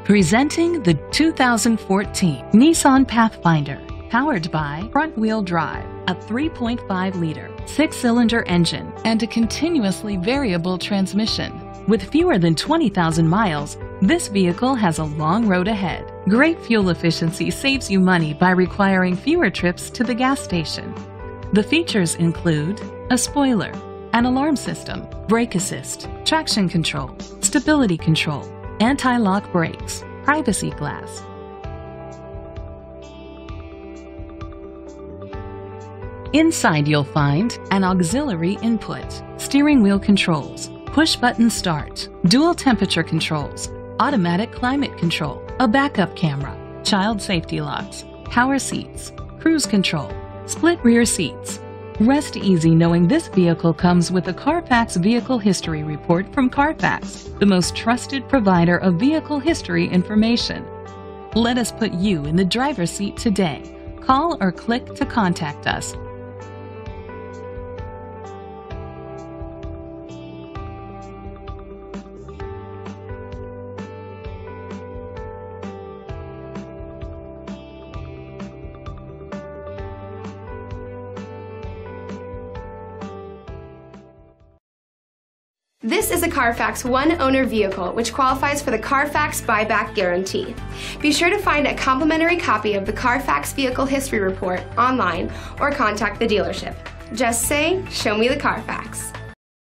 Presenting the 2014 Nissan Pathfinder, powered by front-wheel drive, a 3.5-liter, 6-cylinder engine, and a continuously variable transmission. With fewer than 20,000 miles, this vehicle has a long road ahead. Great fuel efficiency saves you money by requiring fewer trips to the gas station. The features include a spoiler, an alarm system, brake assist, traction control, stability control, anti-lock brakes, privacy glass. Inside you'll find an auxiliary input, steering wheel controls, push-button start, dual temperature controls, automatic climate control, a backup camera, child safety locks, power seats, cruise control, split rear seats. Rest easy knowing this vehicle comes with a Carfax Vehicle History Report from Carfax, the most trusted provider of vehicle history information. Let us put you in the driver's seat today. Call or click to contact us. This is a Carfax one-owner vehicle which qualifies for the Carfax buyback guarantee. Be sure to find a complimentary copy of the Carfax Vehicle History Report online or contact the dealership. Just say, "Show me the Carfax."